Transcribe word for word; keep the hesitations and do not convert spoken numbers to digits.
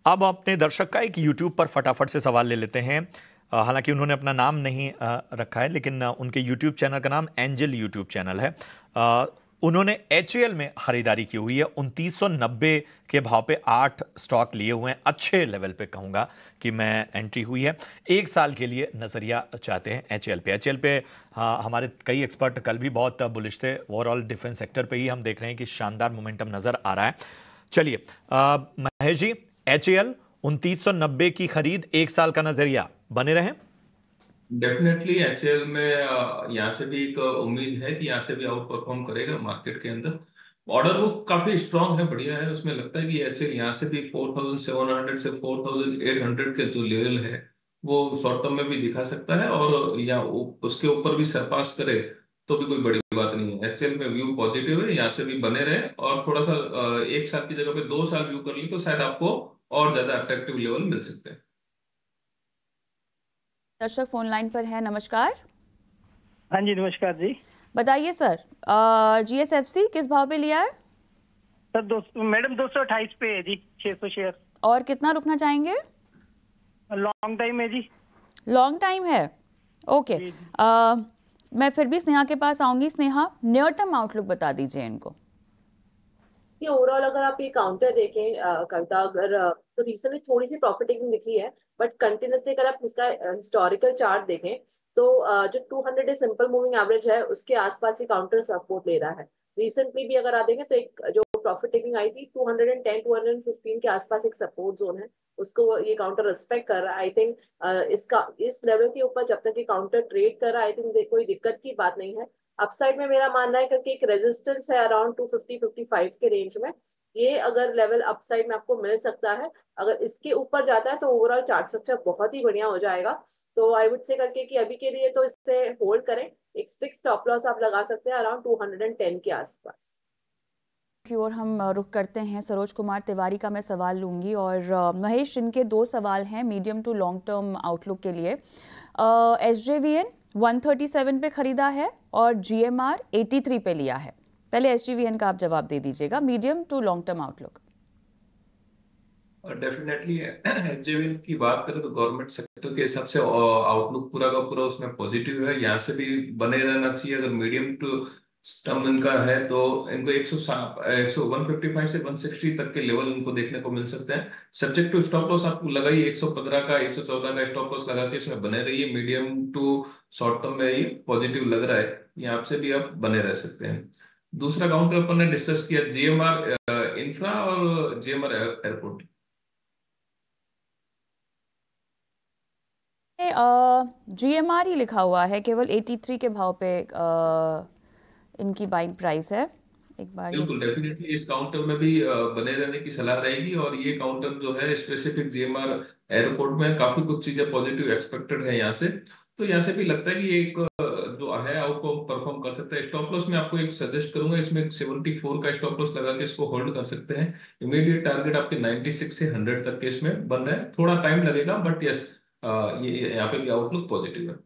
अब अपने दर्शक का एक यूट्यूब पर फटाफट से सवाल ले लेते हैं। अ, हालांकि उन्होंने अपना नाम नहीं अ, रखा है, लेकिन अ, उनके यूट्यूब चैनल का नाम एंजल यूट्यूब चैनल है। अ, उन्होंने एच ए एल में खरीदारी की हुई है, उनतीस सौ नब्बे के भाव पे आठ स्टॉक लिए हुए हैं। अच्छे लेवल पे कहूंगा कि मैं एंट्री हुई है। एक साल के लिए नजरिया चाहते हैं एच ए एल पे। एच ए एल पे हाँ, हमारे कई एक्सपर्ट कल भी बहुत बुलिश थे। ओवरऑल डिफेंस सेक्टर पे ही हम देख रहे हैं कि शानदार मोमेंटम नजर आ रहा है। चलिए अ, Mahesh ji, H A L उनतीस सौ नब्बे की खरीद, एक साल का नजरिया, बने रहे। डेफिनेटली एचएएल में अ, यहाँ से भी एक उम्मीद है कि यहाँ से भी आउट परफॉर्म करेगा मार्केट के अंदर। ऑर्डर बुक काफी स्ट्रांग है, बढ़िया है। उसमें लगता है कि एचएएल यहाँ से भी फोर थाउजेंड सेवन हंड्रेड से फोर थाउजेंड एट हंड्रेड के जो लेवल है वो शॉर्ट टर्म में भी दिखा सकता है, और या उ- उसके ऊपर भी सरपास करे तो भी कोई बड़ी बात नहीं है। एचएएल में व्यू पॉजिटिव है, यहाँ से भी बने रहे और थोड़ा सा अ, एक साल की जगह पे दो साल व्यू कर ली तो शायद आपको और ज्यादा अट्रैक्टिव लेवल मिल सकते हैं। दर्शक फोन लाइन पर है, नमस्कार। हाँ जी, नमस्कार जी। बताइए sir, G S F C किस भाव पे लिया है? सर दो मैडम दो सौ अट्ठाईस पे है जी, छह सौ शेयर। और कितना रुकना चाहेंगे? लॉन्ग टाइम है जी। लॉन्ग टाइम है, ओके। जी, जी। आ, मैं फिर भी स्नेहा के पास आऊंगी। स्नेहा, नियर टर्म आउटलुक बता दीजिए इनको। कि ओवरऑल अगर आप ये काउंटर देखें अ, कविता, अगर अ, तो रिसेंटली थोड़ी सी प्रॉफिट टेकिंग दिखी है, बट कंटिन्यूसली अगर आप इसका हिस्टोरिकल चार्ट देखें तो अ, जो two hundred simple moving average है उसके आसपास ही काउंटर सपोर्ट ले रहा है। रिसेंटली भी अगर आप देखें तो एक जो प्रॉफिट टेकिंग आई थी two hundred ten two hundred fifteen के आसपास एक सपोर्ट जोन है, उसको ये काउंटर रिस्पेक्ट कर रहा है। आई थिंक इसका इस लेवल के ऊपर जब तक ये काउंटर ट्रेड कर रहा है, आई थिंक कोई दिक्कत की बात नहीं है। अपसाइड में मेरा मानना है क्योंकि एक रेजिस्टेंस है around two fifty fifty five के रेंज में, ये अगर लेवल अपसाइड में आपको मिल सकता है। अगर इसके ऊपर जाता है तो ओवरऑल चार्ट स्ट्रक्चर बहुत ही बढ़िया हो जाएगा। तो आई वुड से करके कि अभी के लिए तो इससे होल्ड करें। एक स्ट्रिक्ट स्टॉप लॉस आप लगा सकते हैं अराउंड टू हंड्रेड टेन के आसपास। की ओर हम अ, रुख करते हैं। सरोज कुमार तिवारी का मैं सवाल लूंगी, और अ, महेश, इनके दो सवाल हैं medium to long term outlook के लिए। S J V N one thirty seven पे खरीदा है और G M R eighty three पे लिया है। पहले एस जी वी एन का आप जवाब दे दीजिएगा, medium to long term outlook. Definitely SJVN की बात करें तो गवर्नमेंट सेक्टर के हिसाब से आउटलुक पूरा का पूरा उसमें पॉजिटिव है, यहाँ से भी बने रहना चाहिए। अगर मीडियम टू टर्म इनका है तो इनको एक सौ एक सौ वन फिफ्टी फाइव से वन सिक्सटी तक के लेवल इनको देखने को मिल सकते हैं। सब्जेक्ट टू स्टॉप लॉस आप लगाइए, एक सौ पंद्रह का एक सौ चौदह का स्टॉप लॉस लगा के इसमें बने रहिए। मीडियम टू शॉर्ट टर्म में ये पॉजिटिव लग रहा है, यहाँ से भी आप बने रह सकते हैं। दूसरा काउंटर अपन ने डिस्कस किया जीएमआर इंफ्रा और GMR airport. G M R ही लिखा हुआ है, केवल एटी थ्री के भाव पे अ, इनकी बाइंग प्राइस है। एक बार ये बिल्कुल, डेफिनेटली इस काउंटर में भी अ, बने रहने की सलाह रहेगी। और ये काउंटर जो है स्पेसिफिक जीएमआर एयरपोर्ट में काफी कुछ चीजें पॉजिटिव एक्सपेक्टेड है यहाँ से। तो यहाँ से भी लगता है कि ये एक अ, जो है आउट परफॉर्म कर सकता है। स्टॉप लॉस में आपको एक सजेस्ट करूंगा, इसमें सेवेंटी फोर का स्टॉप लॉस लगा के इसको होल्ड कर सकते हैं। इमीडिएट टारगेट आपके नाइन्टी सिक्स से हंड्रेड तक के इसमें बन रहे हैं, थोड़ा टाइम लगेगा, बट यस ये यहाँ पे भी आउटलुक पॉजिटिव है।